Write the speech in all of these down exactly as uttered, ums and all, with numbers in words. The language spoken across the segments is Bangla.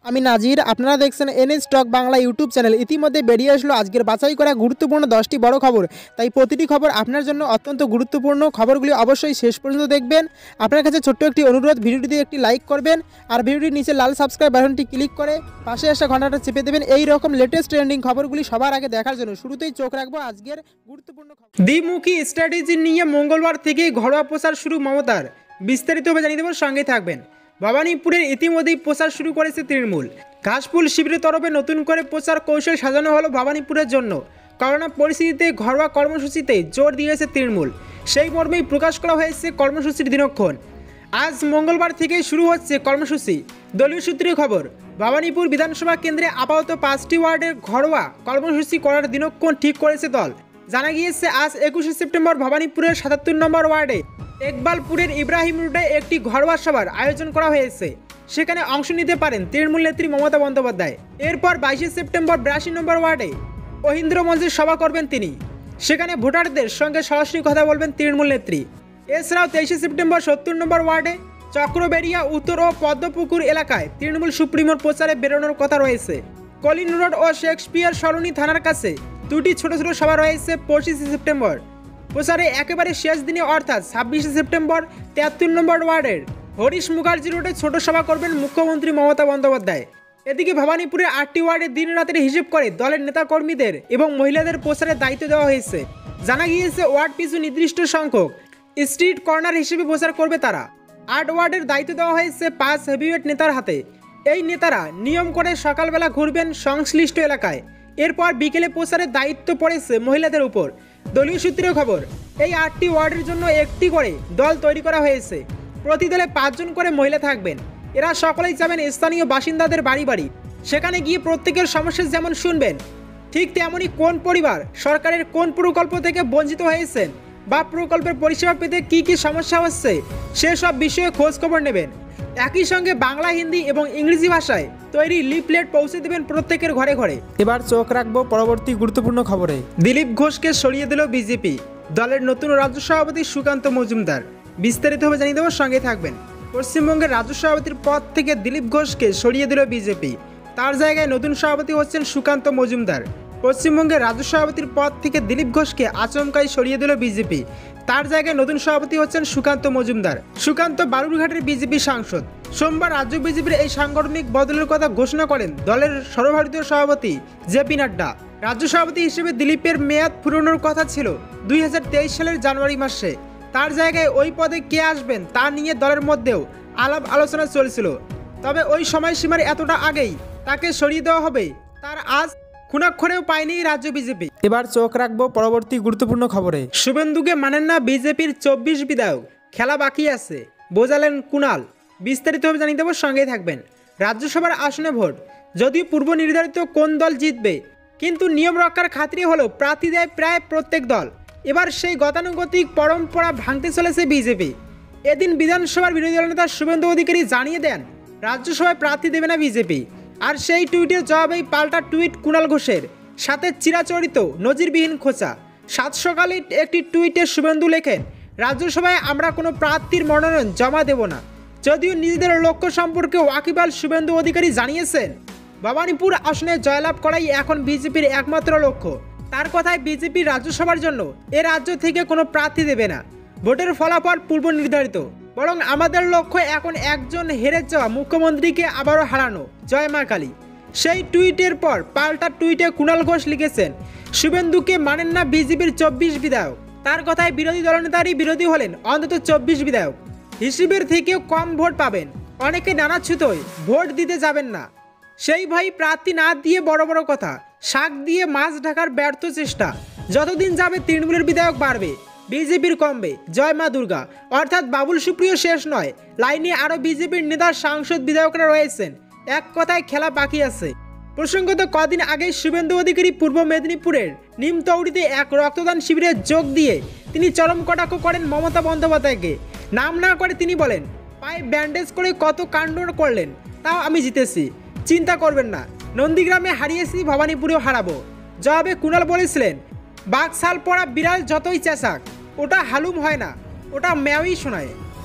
আমি নাজির, আপনারা দেখছেন NS stock Bangla YouTube channel. ইতিমধ্যে বেরিয়ে আসলো আজকের বাছাই করা গুরুত্বপূর্ণ দশটি বড় খবর। তাই প্রতিটি খবর আপনার জন্য অত্যন্ত গুরুত্বপূর্ণ। খবরগুলি অবশ্যই শেষ পর্যন্ত দেখবেন। আপনার কাছে ছোট্ট একটি অনুরোধ, ভিডিওটিতে একটি লাইক করবেন আর ভিডিওটির নিচে লাল সাবস্ক্রাইব বাটনটি ক্লিক করে পাশে আসা ঘন্টাটা চেপে দেবেন এই রকম লেটেস্ট ট্রেন্ডিং খবরগুলি সবার আগে দেখার জন্য। শুরুতেই চোখ রাখবো আজকের গুরুত্বপূর্ণ খবর। দ্বিমুখী স্ট্র্যাটেজি নিয়ে মঙ্গলবার থেকেই ঘরোয়া প্রচার শুরু মমতার। বিস্তারিতভাবে জানিয়ে দেব, সঙ্গে থাকবেন। ভবানীপুরের ইতিমধ্যেই প্রচার শুরু করেছে তৃণমূল। ঘাসফুল শিবিরের তরফে নতুন করে প্রচার কৌশল সাজানো হলো ভবানীপুরের জন্য। করোনা পরিস্থিতিতে ঘরোয়া কর্মসূচিতে জোর দিয়েছে তৃণমূল। সেই মর্মেই প্রকাশ করা হয়েছে কর্মসূচির দিনক্ষণ। আজ মঙ্গলবার থেকেই শুরু হচ্ছে কর্মসূচি। দলীয় সূত্রে খবর, ভবানীপুর বিধানসভা কেন্দ্রে আপাতত পাঁচটি ওয়ার্ডের ঘরোয়া কর্মসূচি করার দিনক্ষণ ঠিক করেছে দল। জানা গিয়েছে আজ একুশে সেপ্টেম্বর ভবানীপুরের সাতাত্তর নম্বর ওয়ার্ডে একবালপুরের ইব্রাহিম রোডে একটি ঘরোয়া সভার আয়োজন করা হয়েছে। সেখানে অংশ নিতে পারেন তৃণমূল নেত্রী মমতা বন্দ্যোপাধ্যায়। এরপর বাইশে সেপ্টেম্বর বিরাশি নম্বর ওয়ার্ডে ঐহিন্দ্র মঞ্চের সভা করবেন তিনি। সেখানে ভোটারদের সঙ্গে সরাসরি কথা বলবেন তৃণমূল নেত্রী। এছাড়াও তেইশে সেপ্টেম্বর সত্তর নম্বর ওয়ার্ডে চক্রবেড়িয়া উত্তর ও পদ্মপুকুর এলাকায় তৃণমূল সুপ্রিমোর প্রচারে বেরোনোর কথা রয়েছে। কলিন রোড ও শেক্সপিয়ার সরণি থানার কাছে দুটি ছোট ছোট সভা রয়েছে পঁচিশে সেপ্টেম্বর। প্রচারে একেবারে শেষ দিনে অর্থাৎ ছাব্বিশে সেপ্টেম্বর তিয়াত্তর নম্বর ওয়ার্ডের হরিশ মুখার্জি রোডে ছোট সভা করবেন মুখ্যমন্ত্রী মমতা বন্দ্যোপাধ্যায়। এদিকে ভবানীপুরের আটটি ওয়ার্ডে দিন রাতের হিসেব করে দলের নেতাকর্মীদের এবং মহিলাদের প্রচারের দায়িত্ব দেওয়া হয়েছে। জানা গিয়েছে ওয়ার্ড পিছু নির্দিষ্ট সংখ্যক স্ট্রিট কর্নার হিসেবে প্রচার করবে তারা। আট ওয়ার্ডের দায়িত্ব দেওয়া হয়েছে পাঁচ হেভিওয়েট নেতার হাতে। এই নেতারা নিয়ম করে সকালবেলা ঘুরবেন সংশ্লিষ্ট এলাকায়। এরপর বিকেলে প্রচারের দায়িত্ব পড়েছে মহিলাদের উপর। দলীয় সূত্রে খবর, এই আটটি ওয়ার্ডের জন্য একটি করে দল তৈরি করা হয়েছে। প্রতি দলে পাঁচজন করে মহিলা থাকবেন। এরা সকলেই যাবেন স্থানীয় বাসিন্দাদের বাড়ি বাড়ি। সেখানে গিয়ে প্রত্যেকের সমস্যা যেমন শুনবেন, ঠিক তেমনই কোন পরিবার সরকারের কোন প্রকল্প থেকে বঞ্চিত হয়েছেন বা প্রকল্পের পরিষেবা পেতে কি কি সমস্যা হচ্ছে সেসব বিষয়ে খোঁজ খবর নেবেন। একই সঙ্গে বাংলা, হিন্দি এবং ইংরেজি ভাষায় তৈরি লিফলেট পৌঁছে দেবেন প্রত্যেকের ঘরে ঘরে। এবার চোখ রাখবো পরবর্তী গুরুত্বপূর্ণ খবরে। দিলীপ ঘোষকে সরিয়ে দিল বিজেপি। দলের নতুন রাজ্য সভাপতি সুকান্ত মজুমদার। বিস্তারিতভাবে জানিয়ে দেওয়ার সঙ্গে থাকবেন। পশ্চিমবঙ্গের রাজ্য সভাপতির পদ থেকে দিলীপ ঘোষকে সরিয়ে দিল বিজেপি। তার জায়গায় নতুন সভাপতি হচ্ছেন সুকান্ত মজুমদার। পশ্চিমবঙ্গের রাজ্য সভাপতির পদ থেকে দিলীপ ঘোষকে আচমকাই সরিয়ে দিল বিজেপি। তার জায়গায় নতুন সভাপতি হচ্ছেন সুকান্ত মজুমদার। সুকান্ত বালুরঘাটের বিজেপি সাংসদ। সোমবার রাজ্য বিজেপির এই সাংগঠনিক বদলের কথা ঘোষণা করেন দলের সর্বভারতীয় সভাপতি জেপি নাড্ডা। রাজ্য সভাপতি হিসেবে দিলীপের মেয়াদ ফুরানোর কথা ছিল দুই হাজার তেইশ সালের জানুয়ারি মাসে। তার জায়গায় ওই পদে কে আসবেন তা নিয়ে দলের মধ্যেও আলাপ আলোচনা চলছিল। তবে ওই সময়সীমার এতটা আগেই তাকে সরিয়ে দেওয়া হবে তার আজ খুনাক্ষরেও পায়নি রাজ্য বিজেপি। এবার চোখ রাখবো পরবর্তী গুরুত্বপূর্ণ খবরে। শুভেন্দুকে মানেন না বিজেপির চব্বিশ বিধায়ক, খেলা বাকি আছে বোঝালেন কুণাল। বিস্তারিতভাবে জানিয়ে দেবো, সঙ্গে থাকবেন। রাজ্যসভার আসনে ভোট যদিও পূর্ব নির্ধারিত কোন দল জিতবে, কিন্তু নিয়ম রক্ষার খাতিরে হলেও প্রার্থী দেয় প্রায় প্রত্যেক দল। এবার সেই গতানুগতিক পরম্পরা ভাঙতে চলেছে বিজেপি। এদিন বিধানসভার বিরোধী দল নেতা শুভেন্দু অধিকারী জানিয়ে দেন রাজ্যসভায় প্রার্থী দেবে না বিজেপি। আর সেই টুইটের জবাবেই পাল্টা টুইট কুণাল ঘোষের, সাথে চিরাচরিত নজিরবিহীন খোঁচা। সাত সকালে একটি টুইটে শুভেন্দু লেখেন, রাজ্যসভায় আমরা কোনো প্রার্থীর মনোনয়ন জমা দেব না। যদিও নিজেদের লক্ষ্য সম্পর্কে ওয়াকিবহাল শুভেন্দু অধিকারী জানিয়েছেন ভবানীপুর আসনে জয়লাভ করাই এখন বিজেপির একমাত্র লক্ষ্য। তার কথায় বিজেপি রাজ্যসভার জন্য এ রাজ্য থেকে কোনো প্রার্থী দেবে না। ভোটের ফলাফল পূর্ব নির্ধারিত, বরং আমাদের লক্ষ্য এখন একজন হেরে যাওয়া মুখ্যমন্ত্রীকে আবারও হারানো। জয় মা কালী। সেই টুইটের পর পাল্টা টুইটে কুণাল ঘোষ লিখেছেন, শুভেন্দুকে মানেন না বিজেপির চব্বিশ বিধায়ক। তার কথায় বিরোধী দলনেতারই বিরোধী হলেন অন্তত চব্বিশ বিধায়ক। হিসেবের থেকেও কম ভোট পাবেন। অনেকে নানা ছুতোয় ভোট দিতে যাবেন না, সেই ভাই প্রার্থী না দিয়ে বড় বড় কথা, শাক দিয়ে মাছ ঢাকার ব্যর্থ চেষ্টা। যতদিন যাবে তৃণমূলের বিধায়ক বাড়বে, বিজেপির কমবে। জয় মা দুর্গা। অর্থাৎ বাবুল সুপ্রিয় শেষ নয়, লাইনে আরও বিজেপির নেতা, সাংসদ, বিধায়করা রয়েছেন। এক কথায় খেলা বাকি আছে। প্রসঙ্গত কদিন আগেই শুভেন্দু অধিকারী পূর্ব মেদিনীপুরের নিমতৌড়িতে এক রক্তদান শিবিরে যোগ দিয়ে তিনি চরম কটাক্ষ করেন মমতা বন্দ্যোপাধ্যায়কে। নাম না করে তিনি বলেন, পায়ে ব্যান্ডেজ করে কত কাণ্ড করলেন, তাও আমি জিতেছি, চিন্তা করবেন না। নন্দীগ্রামে হারিয়েছি, ভবানীপুরেও হারাবো। জবাবে কুণাল বলেছিলেন, বাঘ ছাল পড়া বিড়াল যতই চেঁচাক ওটা হালুম হয় না, ওটা ম্যাওই শোনায়।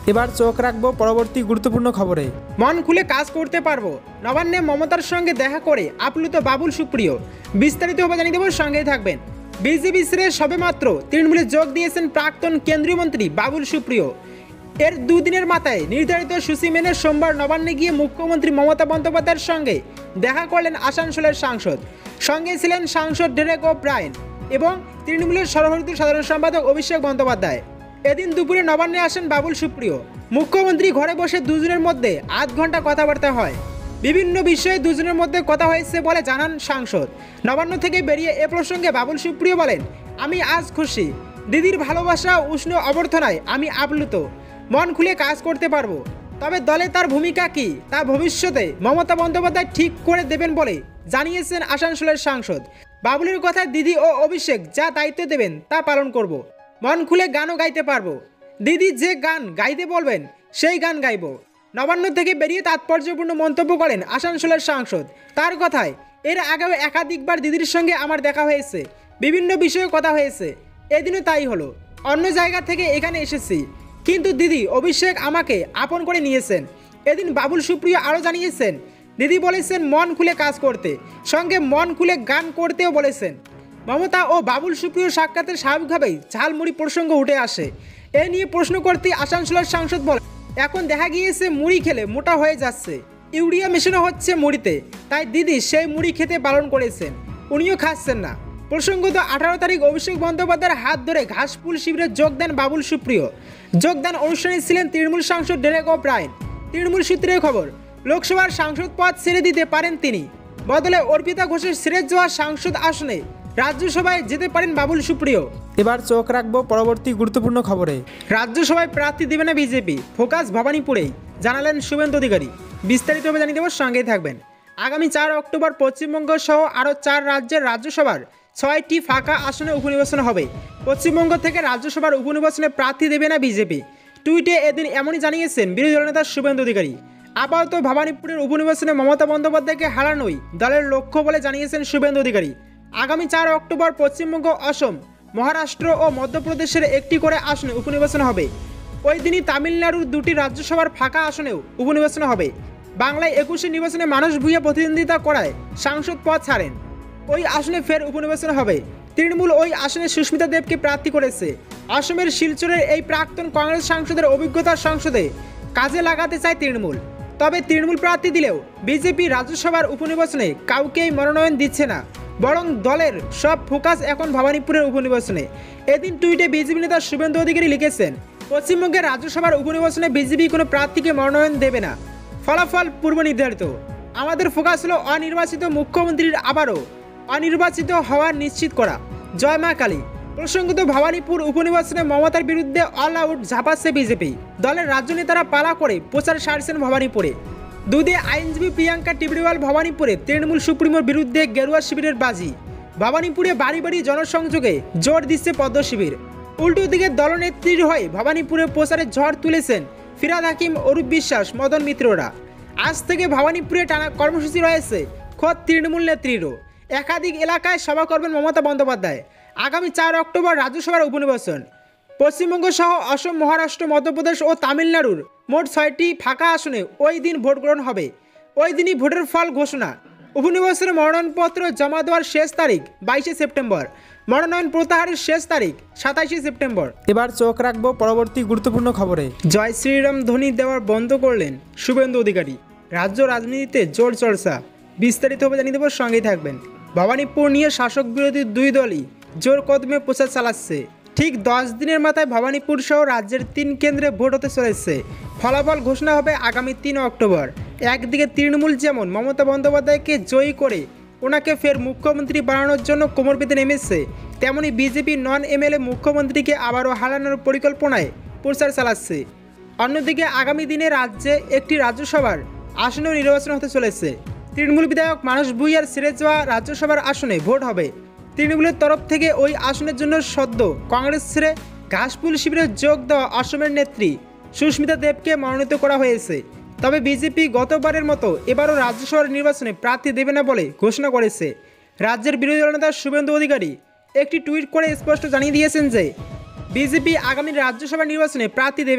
এবার চোখ রাখবো পরবর্তী গুরুত্বপূর্ণ খবরে। মন খুলে কাজ করতে পারবো, নবান্নে মমতার সঙ্গে দেখা করে আপ্লুত বাবুল সুপ্রিয়। বিস্তারিতভাবে জানিয়ে দেবো, সঙ্গেই থাকবেন। বিজেপি ছেড়ে সবেমাত্র তৃণমূলে যোগ দিয়েছেন প্রাক্তন কেন্দ্রীয় মন্ত্রী বাবুল সুপ্রিয়। এর দুদিনের মাথায় নির্ধারিত সূচি মেনে সোমবার নবান্নে গিয়ে মুখ্যমন্ত্রী মমতা বন্দ্যোপাধ্যায়ের সঙ্গে দেখা করলেন আসানসোলের সাংসদ। সঙ্গে ছিলেন সাংসদ ডেরেক ও ব্রায়েন এবং তৃণমূলের সর্বভারতীয় সাধারণ সম্পাদক অভিষেক বন্দ্যোপাধ্যায়। এদিন দুপুরে নবান্নে আসেন বাবুল সুপ্রিয়। মুখ্যমন্ত্রী ঘরে বসে দুজনের মধ্যে আধ ঘন্টা কথাবার্তা হয়। বিভিন্ন বিষয়ে দুজনের মধ্যে কথা হয়েছে বলে জানান সাংসদ। নবান্ন থেকে বেরিয়ে এ প্রসঙ্গে বাবুল সুপ্রিয় বলেন, আমি আজ খুশি, দিদির ভালোবাসা উষ্ণ অভ্যর্থনায় আমি আপ্লুত, মন খুলে কাজ করতে পারবো। তবে দলে তার ভূমিকা কি তা ভবিষ্যতে মমতা বন্দ্যোপাধ্যায় ঠিক করে দেবেন বলে জানিয়েছেন আসানসোলের সাংসদ। বাবুলের কথায় দিদি ও অভিষেক যা দায়িত্ব দেবেন তা পালন করব, মন খুলে গানও গাইতে পারবো, দিদি যে গান গাইতে বলবেন সেই গান গাইব। নবান্ন থেকে বেরিয়ে তাৎপর্যপূর্ণ মন্তব্য করেন আসানসোলের সাংসদ। তার কথায়, এর আগেও একাধিকবার দিদির সঙ্গে আমার দেখা হয়েছে, বিভিন্ন বিষয়ে কথা হয়েছে, এদিনও তাই হলো। অন্য জায়গা থেকে এখানে এসেছি, কিন্তু দিদি অভিষেক আমাকে আপন করে নিয়েছেন। এদিন বাবুল সুপ্রিয় আরও জানিয়েছেন, দিদি বলেছেন মন খুলে কাজ করতে, সঙ্গে মন খুলে গান করতেও বলেছেন। মমতা ও বাবুল সুপ্রিয় সাক্ষাতের স্বাভাবিকভাবেই ঝালমুড়ি প্রসঙ্গ উঠে আসে। এ নিয়ে প্রশ্ন করতে আসানসোলের সাংসদ বলেন, এখন দেখা গিয়েছে মুড়ি খেলে মোটা হয়ে যাচ্ছে, ইউরিয়া মেশানো হচ্ছে মুড়িতে, তাই দিদি সেই মুড়ি খেতে পালন করেছেন, উনিও খাচ্ছেন না। প্রসঙ্গত আঠারো তারিখ অভিষেক বন্দ্যোপাধ্যায়ের হাত ধরে ঘাসফুল শিবিরে যোগ দেন বাবুল সুপ্রিয়। যোগদান অনুষ্ঠানে ছিলেন তৃণমূল সাংসদ ডেরেক ও ব্রায়েন। তৃণমূল সূত্রের খবর, লোকসভার সাংসদ পদ ছেড়ে দিতে পারেন তিনি, বদলে অর্পিতা ঘোষের ছেড়ে যাওয়া সাংসদ আসনে রাজ্যসভায় যেতে পারেন বাবুল সুপ্রিয়। এবার চোখ রাখবো পরবর্তী গুরুত্বপূর্ণ খবরে। রাজ্যসভায় প্রার্থী দেবে না বিজেপি, ফোকাস ভবানীপুরেই, জানালেন শুভেন্দু অধিকারী। বিস্তারিতভাবে জানিয়ে দেবো, সঙ্গেই থাকবেন। আগামী চার অক্টোবর পশ্চিমবঙ্গ সহ আরও চার রাজ্যের রাজ্যসভার ছয়টি ফাঁকা আসনে উপনির্বাচন হবে। পশ্চিমবঙ্গ থেকে রাজ্যসভার উপনির্বাচনে প্রার্থী দেবে না বিজেপি। টুইটে এদিন এমনই জানিয়েছেন বিরোধী দলনেতা শুভেন্দু অধিকারী। আপাতত ভবানীপুরের উপনির্বাচনে মমতা বন্দ্যোপাধ্যায়কে হারানোই দলের লক্ষ্য বলে জানিয়েছেন শুভেন্দু অধিকারী। আগামী চার অক্টোবর পশ্চিমবঙ্গ, অসম, মহারাষ্ট্র ও মধ্যপ্রদেশের একটি করে আসনে উপনির্বাচন হবে। ওই দিনই তামিলনাড়ুর দুটি রাজ্যসভার ফাঁকা আসনেও উপনির্বাচন হবে। বাংলায় একুশে নির্বাচনে মানস ভূঁইয়া প্রতিদ্বন্দ্বিতা করায় সাংসদ পদ ছাড়েন, ওই আসনে ফের উপনির্বাচন হবে। তৃণমূল ওই আসনে সুস্মিতা দেবকে প্রার্থী করেছে। অসমের শিলচরের এই প্রাক্তন কংগ্রেস সাংসদের অভিজ্ঞতার সংসদে কাজে লাগাতে চায় তৃণমূল। তবে তৃণমূল প্রার্থী দিলেও বিজেপি রাজ্যসভার উপনির্বাচনে কাউকেই মনোনয়ন দিচ্ছে না, বরং দলের সব ফোকাস এখন ভবানীপুরের উপনির্বাচনে। এদিন টুইটে বিজেপি নেতা শুভেন্দু অধিকারী লিখেছেন, পশ্চিমবঙ্গের রাজ্যসভার উপনির্বাচনে বিজেপি কোনো প্রার্থীকে মনোনয়ন দেবে না, ফলাফল পূর্ব নির্ধারিত। আমাদের ফোকাস হলো অনির্বাচিত মুখ্যমন্ত্রীর আবারও অনির্বাচিত হওয়ার নিশ্চিত করা। জয় মা কালী। প্রসঙ্গত ভবানীপুর উপনির্বাচনে মমতার বিরুদ্ধে অল আউট ঝাঁপাচ্ছে বিজেপি। দলের রাজ্য নেতারা পালা করে প্রচার সারছেন ভবানীপুরে। দুদে আইনজীবী প্রিয়াঙ্কা টিবড়িওয়াল ভবানীপুরে তৃণমূল সুপ্রিমোর বিরুদ্ধে গেরুয়া শিবিরের বাজি। ভবানীপুরে বাড়ি বাড়ি জনসংযোগে জোর দিচ্ছে পদ্ম শিবির। উল্টো দিকে দলনেত্রীর হয়ে ভবানীপুরে প্রচারে ঝড় তুলেছেন ফিরাদ হাকিম, অরূপ বিশ্বাস, মদন মিত্ররা। আজ থেকে ভবানীপুরে টানা কর্মসূচি রয়েছে খোদ তৃণমূল নেত্রীরও। একাধিক এলাকায় সভা করবেন মমতা বন্দ্যোপাধ্যায়। আগামী চার অক্টোবর রাজ্যসভার উপনির্বাচন। পশ্চিমবঙ্গ সহ অসম, মহারাষ্ট্র, মধ্যপ্রদেশ ও তামিলনাড়ুর মোট ছয়টি ফাঁকা আসনে ওই দিন ভোট গ্রহণ হবে। ওই দিনই ভোটের ফল ঘোষণা। উপনির্বাচনের মনোনয়নপত্র জমা দেওয়ার শেষ তারিখ বাইশে সেপ্টেম্বর, মনোনয়ন প্রত্যাহারের শেষ তারিখ সাতাইশে সেপ্টেম্বর। এবার চোখ রাখবো পরবর্তী গুরুত্বপূর্ণ খবরে। জয় শ্রীরাম ধ্বনি দেওয়ার বন্ধ করলেন শুভেন্দু অধিকারী। রাজ্য রাজনীতিতে জোর চর্চা। বিস্তারিতভাবে জানিয়ে দেবো, সঙ্গেই থাকবেন। ভবানীপুর নিয়ে শাসক বিরোধী দুই দলই জোর কদমে প্রচার চালাচ্ছে। ঠিক দশ দিনের মাথায় ভবানীপুর সহ রাজ্যের তিন কেন্দ্রে ভোট হতে চলেছে। ফলাফল ঘোষণা হবে আগামী তিন অক্টোবর। একদিকে তৃণমূল যেমন মমতা বন্দ্যোপাধ্যায়কে জয়ী করে ওনাকে ফের মুখ্যমন্ত্রী বানানোর জন্য কোমর বেঁধে নেমেছে, তেমনি বিজেপি নন এমএলএ মুখ্যমন্ত্রীকে আবারও হারানোর পরিকল্পনায় প্রচার চালাচ্ছে। অন্যদিকে আগামী দিনে রাজ্যে একটি রাজ্যসভার আসনেও নির্বাচন হতে চলেছে। তৃণমূল বিধায়ক মানস ভূঁইয়ার ছেড়ে যাওয়া রাজ্যসভার আসনে ভোট হবে। তৃণমূলের তরফ থেকে ওই আসনের জন্য সদ্য কংগ্রেস ছেড়ে ঘাসফুল শিবিরে যোগ দেওয়া অসমের নেত্রী সুস্মিতা দেবকে মনোনীত করা হয়েছে। তবে বিজেপি গতবারের মতো এবারও রাজ্যসভার নির্বাচনে প্রার্থী দেবে না বলে ঘোষণা করেছে। রাজ্যের বিরোধী দলনেতা শুভেন্দু অধিকারী একটি টুইট করে স্পষ্ট জানিয়ে দিয়েছেন যে বিজেপি আগামী রাজ্যসভা নির্বাচনে প্রার্থী দেবে না।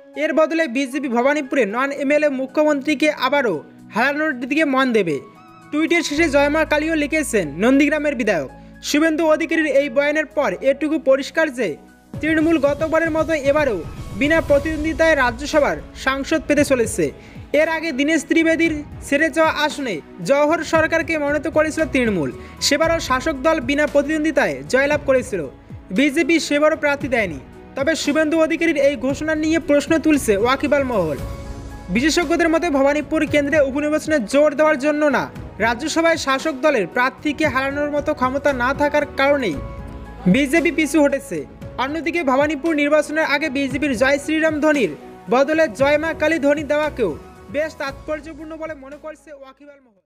এর বদলে বিজেপি ভবানীপুরে নন এমএলএ মুখ্যমন্ত্রীকে আবারও হারানোর দিকে মন দেবে। টুইটের শেষে জয়মা কালীও লিখেছেন নন্দীগ্রামের বিধায়ক শুভেন্দু অধিকারীর এই বয়ানের পর এটুকু পরিষ্কার যে তৃণমূল গতবারের মতো এবারেও বিনা প্রতিদ্বন্দ্বিতায় রাজ্যসভার সাংসদ পেতে চলেছে। এর আগে দীনেশ ত্রিবেদীর ছেড়ে যাওয়া আসনে জওহর সরকারকে মনোনীত করেছিল তৃণমূল। সেবারও শাসক দল বিনা প্রতিদ্বন্দ্বিতায় জয়লাভ করেছিল। বিজেপি সেবারও প্রার্থী দেয়নি। তবে শুভেন্দু অধিকারীর এই ঘোষণা নিয়ে প্রশ্ন তুলছে ওয়াকিবহাল মহল। বিশেষজ্ঞদের মতে ভবানীপুর কেন্দ্রে উপনির্বাচনে জোর দেওয়ার জন্য না, রাজ্যসভায় শাসক দলের প্রার্থীকে হারানোর মতো ক্ষমতা না থাকার কারণেই বিজেপি পিছু হটেছে। অন্যদিকে ভবানীপুর নির্বাচনের আগে বিজেপির জয় শ্রীরাম ধ্বনির বদলে জয় মা কালী ধ্বনি দেওয়াকেও বেশ তাৎপর্যপূর্ণ বলে মনে করছে ওয়াকিবহাল মহল।